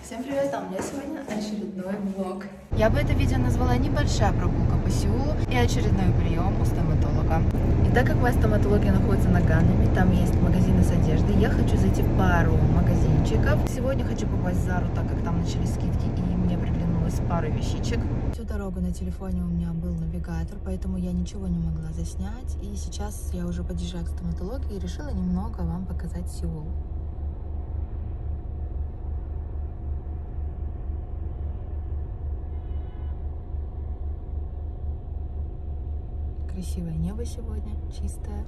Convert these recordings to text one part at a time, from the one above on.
Всем привет, а у меня сегодня очередной влог. Я бы это видео назвала «Небольшая прогулка по Сеулу» и очередной прием у стоматолога. И так как моя стоматология находится на Ганнаме, там есть магазины с одеждой, я хочу зайти в пару магазинчиков. Сегодня хочу попасть в Зару, так как там начались скидки и мне приглянулось пару вещичек. Всю дорогу на телефоне у меня был навигатор, поэтому я ничего не могла заснять. И сейчас я уже подъезжаю к стоматологии и решила немного вам показать Сеул. Красивое небо сегодня, чистое.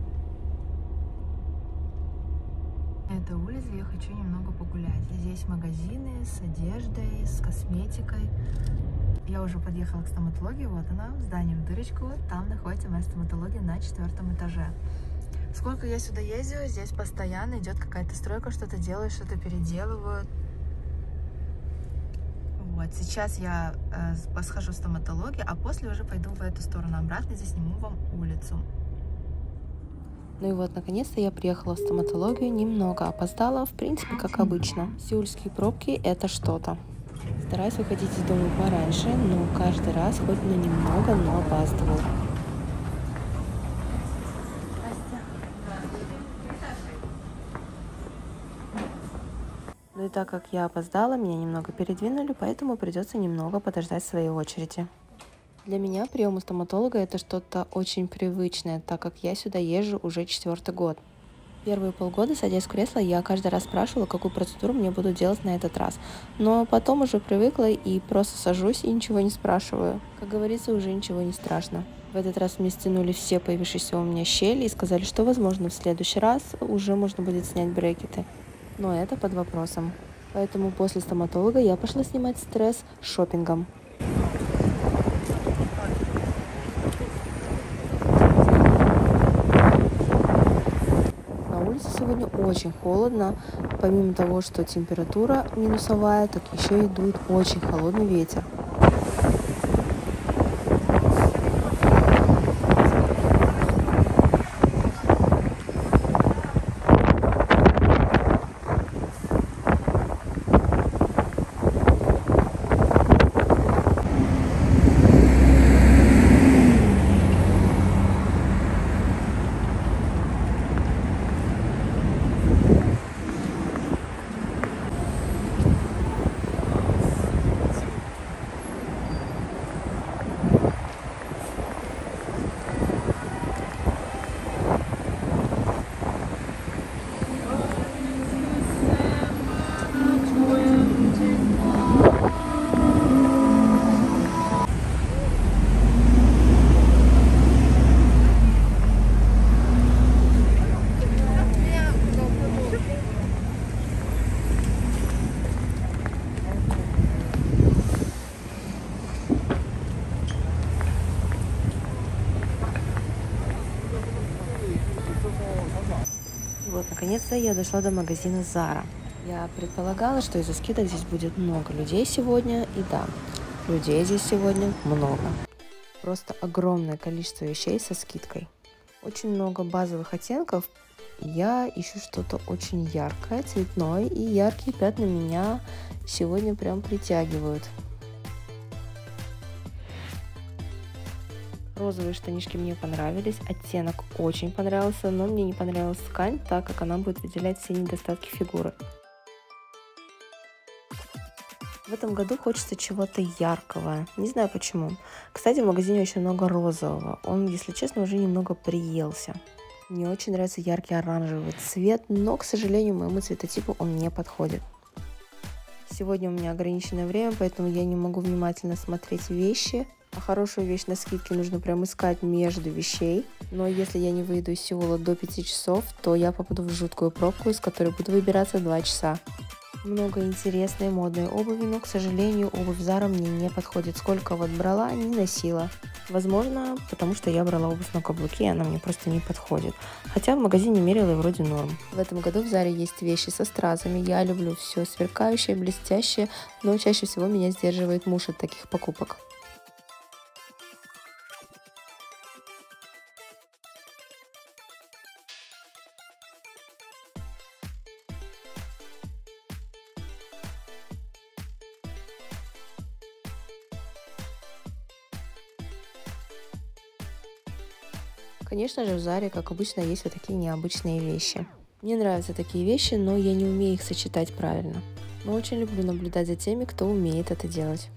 Это улица, я хочу немного погулять. Здесь магазины с одеждой, с косметикой. Я уже подъехала к стоматологии, вот она, в здании в дырочку. Там находится моя стоматология на 4-м этаже. Сколько я сюда ездила, здесь постоянно идет какая-то стройка, что-то делают, что-то переделывают. Вот, сейчас я схожу в стоматологию, а после уже пойду в эту сторону обратно и засниму вам улицу. Ну и вот, наконец-то я приехала в стоматологию, немного опоздала, в принципе, как обычно. Сеульские пробки — это что-то. Стараюсь выходить из дома пораньше, но каждый раз хоть на немного, но опаздываю. Ну и так как я опоздала, меня немного передвинули, поэтому придется немного подождать своей очереди. Для меня прием у стоматолога — это что-то очень привычное, так как я сюда езжу уже 4-й год. Первые полгода, садясь в кресло, я каждый раз спрашивала, какую процедуру мне будут делать на этот раз. Но потом уже привыкла и просто сажусь и ничего не спрашиваю. Как говорится, уже ничего не страшно. В этот раз мне стянули все появившиеся у меня щели и сказали, что, возможно, в следующий раз уже можно будет снять брекеты. Но это под вопросом. Поэтому после стоматолога я пошла снимать стресс шопингом. Сегодня очень холодно. Помимо того, что температура минусовая, так еще и дует очень холодный ветер. Вот, наконец-то я дошла до магазина Zara. Я предполагала, что из-за скидок здесь будет много людей сегодня. И да, людей здесь сегодня много. Просто огромное количество вещей со скидкой. Очень много базовых оттенков. Я ищу что-то очень яркое, цветное. И яркие пятна меня сегодня прям притягивают. Розовые штанишки мне понравились, оттенок очень понравился, но мне не понравилась ткань, так как она будет выделять все недостатки фигуры. В этом году хочется чего-то яркого, не знаю почему. Кстати, в магазине очень много розового, он, если честно, уже немного приелся. Мне очень нравится яркий оранжевый цвет, но, к сожалению, моему цветотипу он не подходит. Сегодня у меня ограниченное время, поэтому я не могу внимательно смотреть вещи. А хорошую вещь на скидке нужно прям искать между вещей. Но если я не выйду из Сеула до 5 часов, то я попаду в жуткую пробку, из которой буду выбираться 2 часа. Много интересной модной обуви, но, к сожалению, обувь Zara мне не подходит. Сколько вот брала, не носила. Возможно, потому что я брала обувь на каблуке, и она мне просто не подходит. Хотя в магазине мерила и вроде норм. В этом году в Zara есть вещи со стразами. Я люблю все сверкающее, блестящее, но чаще всего меня сдерживает муж от таких покупок. Конечно же, в Заре, как обычно, есть вот такие необычные вещи. Мне нравятся такие вещи, но я не умею их сочетать правильно. Но очень люблю наблюдать за теми, кто умеет это делать.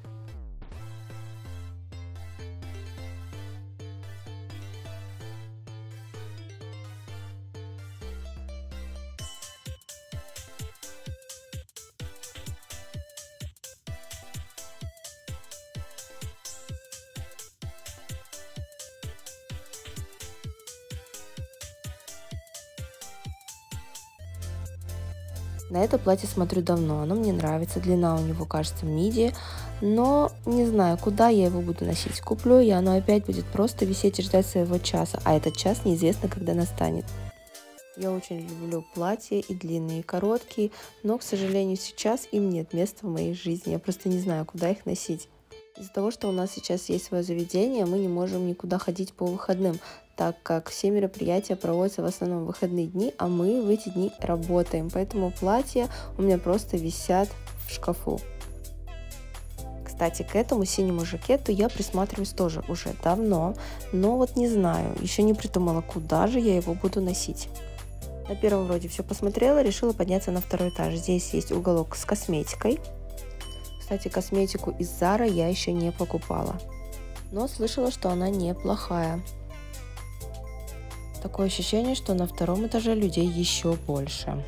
На это платье смотрю давно, оно мне нравится, длина у него кажется миди, но не знаю, куда я его буду носить. Куплю я, оно опять будет просто висеть и ждать своего часа, а этот час неизвестно, когда настанет. Я очень люблю платья и длинные, и короткие, но, к сожалению, сейчас им нет места в моей жизни, я просто не знаю, куда их носить. Из-за того, что у нас сейчас есть свое заведение, мы не можем никуда ходить по выходным, так как все мероприятия проводятся в основном в выходные дни, а мы в эти дни работаем. Поэтому платья у меня просто висят в шкафу. Кстати, к этому синему жакету я присматриваюсь тоже уже давно, но вот не знаю, еще не придумала, куда же я его буду носить. На первом вроде все посмотрела, решила подняться на второй этаж. Здесь есть уголок с косметикой. Кстати, косметику из Zara я еще не покупала, но слышала, что она неплохая. Такое ощущение, что на втором этаже людей еще больше.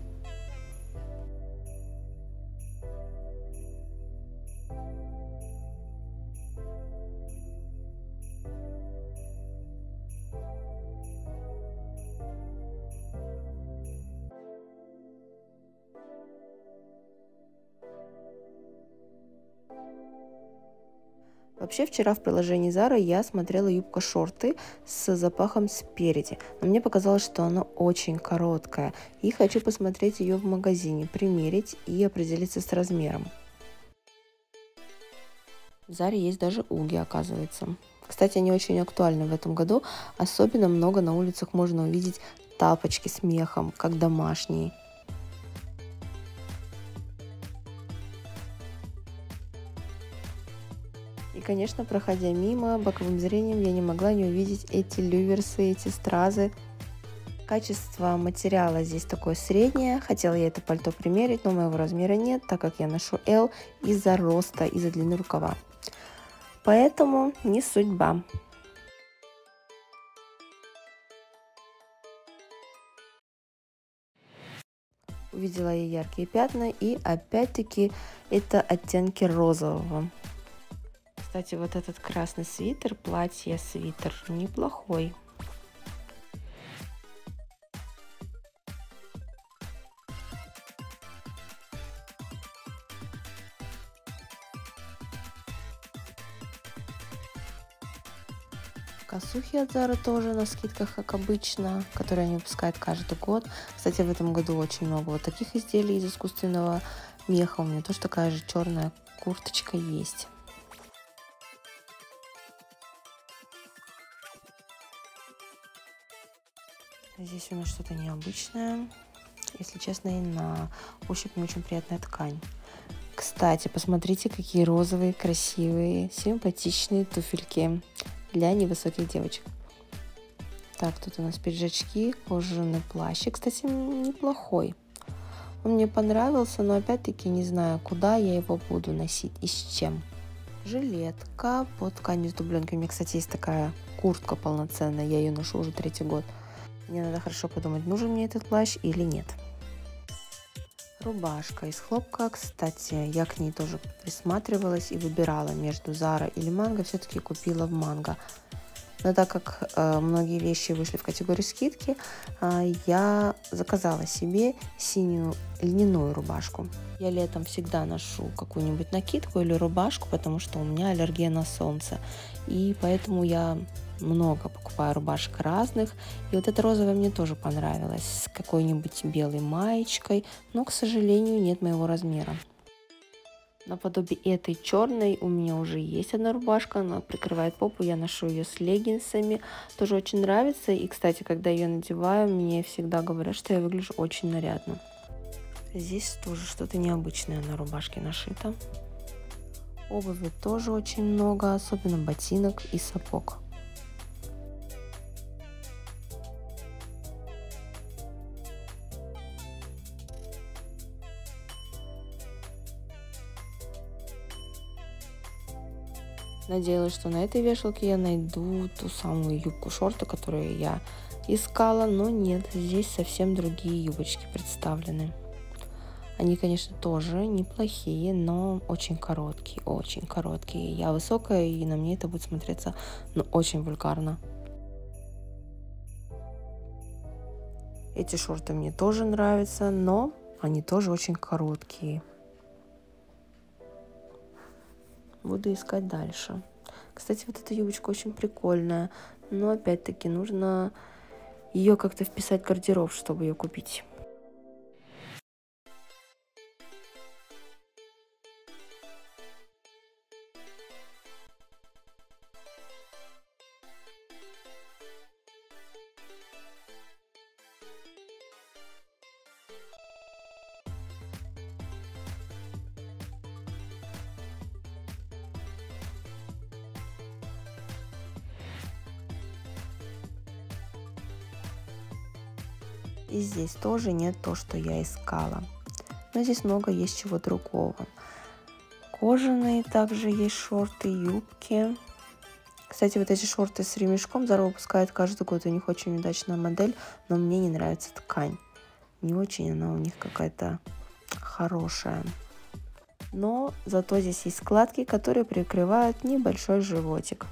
Вообще, вчера в приложении Zara я смотрела юбка-шорты с запахом спереди, но мне показалось, что она очень короткая, и хочу посмотреть ее в магазине, примерить и определиться с размером. В Заре есть даже уги, оказывается. Кстати, они очень актуальны в этом году, особенно много на улицах можно увидеть тапочки с мехом, как домашние. И, конечно, проходя мимо, боковым зрением я не могла не увидеть эти люверсы, эти стразы. Качество материала здесь такое среднее. Хотела я это пальто примерить, но моего размера нет, так как я ношу L из-за роста, из-за длины рукава. Поэтому не судьба. Увидела я яркие пятна, и опять-таки это оттенки розового. Кстати, вот этот красный свитер, платье-свитер, неплохой. Косухи от Zara тоже на скидках, как обычно, которые они выпускают каждый год. Кстати, в этом году очень много вот таких изделий из искусственного меха. У меня тоже такая же черная курточка есть. Здесь у нас что-то необычное. Если честно, и на ощупь не очень приятная ткань. Кстати, посмотрите, какие розовые, красивые, симпатичные туфельки для невысоких девочек. Так, тут у нас пиджачки, кожаный плащик, кстати, неплохой. Он мне понравился, но опять-таки не знаю, куда я его буду носить и с чем. Жилетка под тканью с дубленкой. У меня, кстати, есть такая куртка полноценная, я ее ношу уже 3-й год. Мне надо хорошо подумать, нужен мне этот плащ или нет. Рубашка из хлопка, кстати, я к ней тоже присматривалась и выбирала между Zara или Mango, все-таки купила в Mango. Но так как многие вещи вышли в категорию скидки, я заказала себе синюю льняную рубашку. Я летом всегда ношу какую-нибудь накидку или рубашку, потому что у меня аллергия на солнце. И поэтому я много покупаю рубашек разных. И вот эта розовая мне тоже понравилась, с какой-нибудь белой маечкой, но, к сожалению, нет моего размера. Наподобие этой черной у меня уже есть одна рубашка, она прикрывает попу, я ношу ее с леггинсами, тоже очень нравится. И, кстати, когда ее надеваю, мне всегда говорят, что я выгляжу очень нарядно. Здесь тоже что-то необычное на рубашке нашито. Обуви тоже очень много, особенно ботинок и сапог. Надеялась, что на этой вешалке я найду ту самую юбку-шорты, которую я искала, но нет, здесь совсем другие юбочки представлены. Они, конечно, тоже неплохие, но очень короткие, очень короткие. Я высокая, и на мне это будет смотреться, ну, очень вульгарно. Эти шорты мне тоже нравятся, но они тоже очень короткие. Буду искать дальше. Кстати, вот эта юбочка очень прикольная, но опять-таки нужно ее как-то вписать в гардероб, чтобы ее купить. И здесь тоже нет то, что я искала. Но здесь много есть чего другого. Кожаные также есть шорты, юбки. Кстати, вот эти шорты с ремешком Zara выпускает каждый год. У них очень удачная модель, но мне не нравится ткань. Не очень она у них какая-то хорошая. Но зато здесь есть складки, которые прикрывают небольшой животик.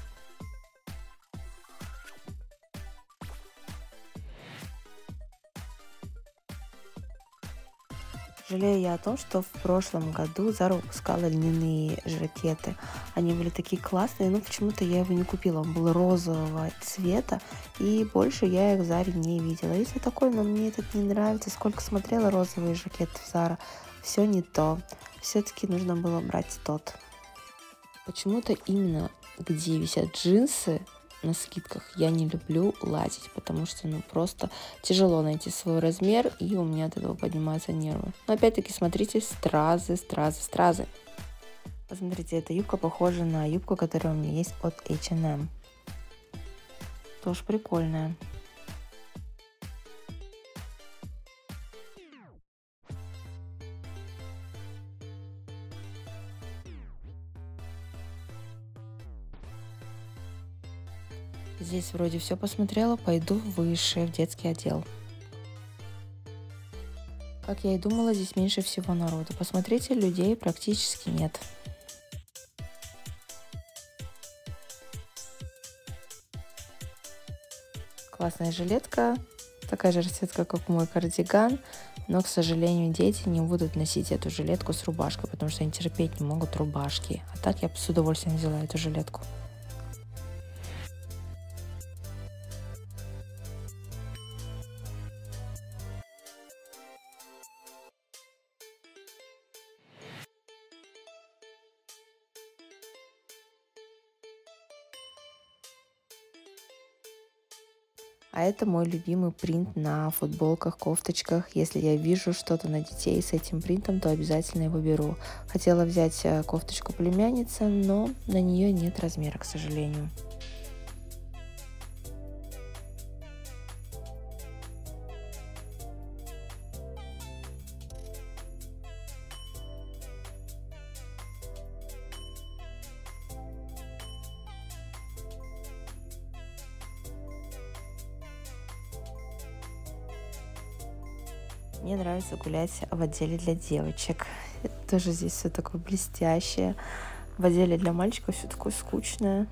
Жалею я о том, что в прошлом году Zara выпускала льняные жакеты. Они были такие классные, но почему-то я его не купила. Он был розового цвета, и больше я их в Заре не видела. Если такой, но мне этот не нравится. Сколько смотрела розовые жакеты в Zara, все не то. Все-таки нужно было брать тот. Почему-то именно где висят джинсы на скидках я не люблю лазить, потому что ну просто тяжело найти свой размер, и у меня от этого поднимаются нервы. Но опять-таки смотрите, стразы, стразы, стразы. Посмотрите, эта юбка похожа на юбку, которая у меня есть от H&M. Тоже прикольная. Здесь вроде все посмотрела, пойду выше, в детский отдел. Как я и думала, здесь меньше всего народу. Посмотрите, людей практически нет. Классная жилетка, такая же расцветка, как мой кардиган, но, к сожалению, дети не будут носить эту жилетку с рубашкой, потому что они терпеть не могут рубашки. А так я бы с удовольствием взяла эту жилетку. А это мой любимый принт на футболках, кофточках. Если я вижу что-то на детей с этим принтом, то обязательно его беру. Хотела взять кофточку племянницы, но на нее нет размера, к сожалению. Мне нравится гулять в отделе для девочек. Тоже здесь все такое блестящее. В отделе для мальчиков все такое скучное.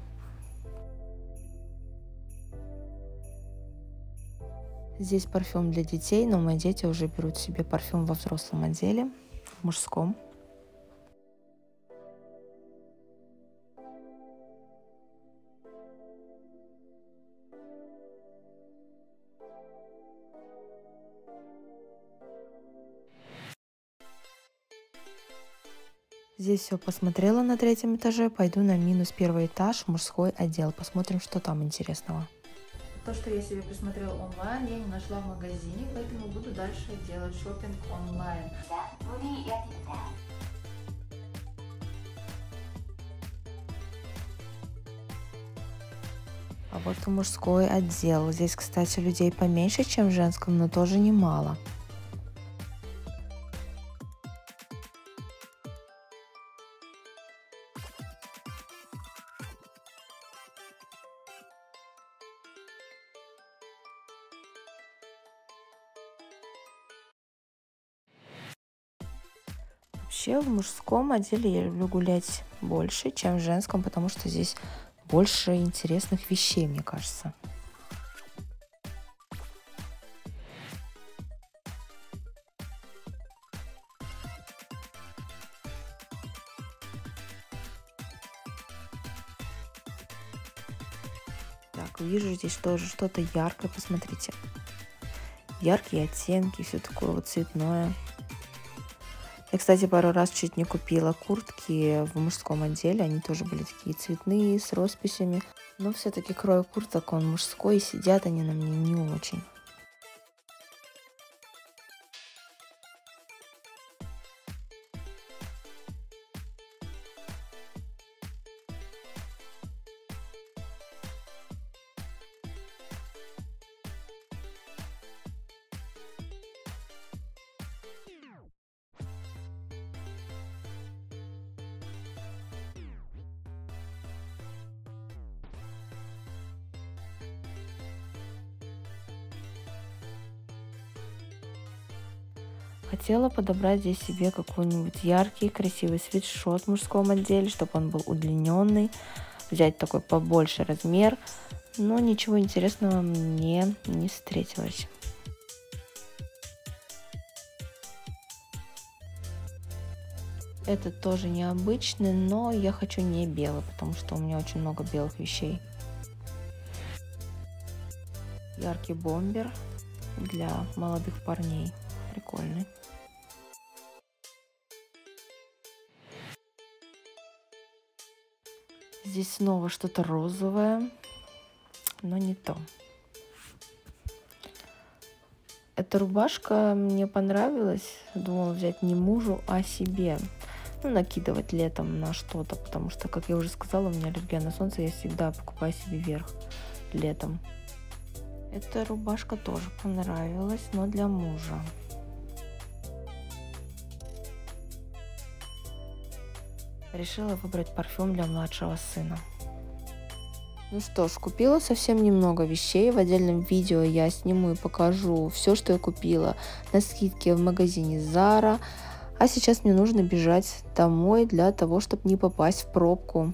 Здесь парфюм для детей, но мои дети уже берут себе парфюм во взрослом отделе, в мужском. Здесь все посмотрела на третьем этаже. Пойду на минус первый этаж, мужской отдел. Посмотрим, что там интересного. То, что я себе присмотрела онлайн, я не нашла в магазине, поэтому буду дальше делать шопинг онлайн. А вот и мужской отдел. Здесь, кстати, людей поменьше, чем в женском, но тоже немало. Вообще в мужском отделе я люблю гулять больше, чем в женском, потому что здесь больше интересных вещей, мне кажется. Так, вижу здесь тоже что-то яркое, посмотрите. Яркие оттенки, все такое вот цветное. Я, кстати, пару раз чуть не купила куртки в мужском отделе. Они тоже были такие цветные, с росписями. Но все-таки крой курток, он мужской, и сидят они на мне не очень. Хотела подобрать здесь себе какой-нибудь яркий, красивый свитшот в мужском отделе, чтобы он был удлиненный, взять такой побольше размер, но ничего интересного мне не встретилось. Этот тоже необычный, но я хочу не белый, потому что у меня очень много белых вещей. Яркий бомбер для молодых парней. Прикольный. Здесь снова что-то розовое, но не то. Эта рубашка мне понравилась. Думала взять не мужу, а себе. Ну, накидывать летом на что-то, потому что, как я уже сказала, у меня аллергия на солнце. Я всегда покупаю себе верх летом. Эта рубашка тоже понравилась, но для мужа. Решила выбрать парфюм для младшего сына. Ну что ж, купила совсем немного вещей. В отдельном видео я сниму и покажу все, что я купила на скидке в магазине Zara. А сейчас мне нужно бежать домой для того, чтобы не попасть в пробку.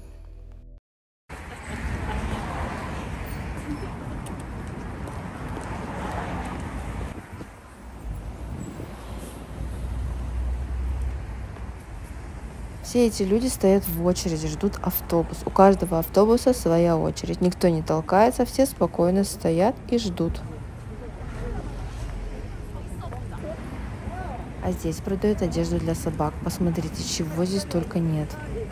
Все эти люди стоят в очереди, ждут автобус. У каждого автобуса своя очередь. Никто не толкается, все спокойно стоят и ждут. А здесь продают одежду для собак. Посмотрите, чего здесь только нет.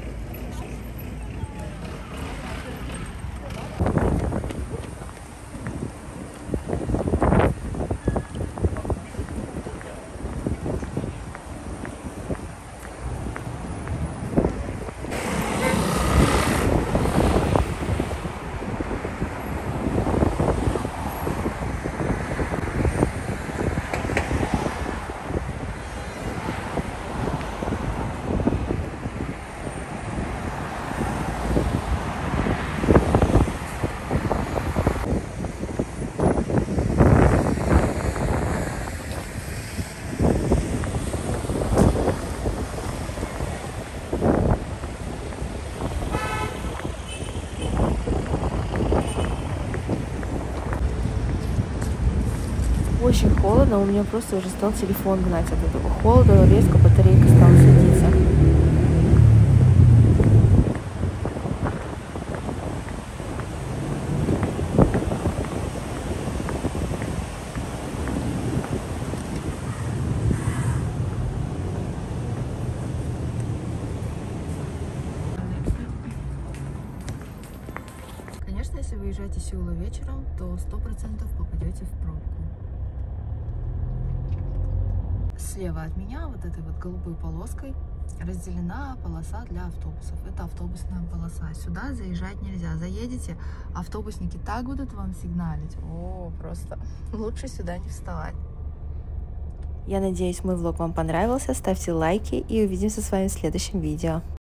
Очень холодно, у меня просто уже стал телефон гнать от этого холода, резко батарейка стала садиться. Конечно, если вы уезжаете из Сеула вечером, то 100% попадете в пробку. Слева от меня вот этой вот голубой полоской разделена полоса для автобусов. Это автобусная полоса. Сюда заезжать нельзя. Заедете, автобусники так будут вам сигналить. О, просто лучше сюда не вставать. Я надеюсь, мой влог вам понравился. Ставьте лайки и увидимся с вами в следующем видео.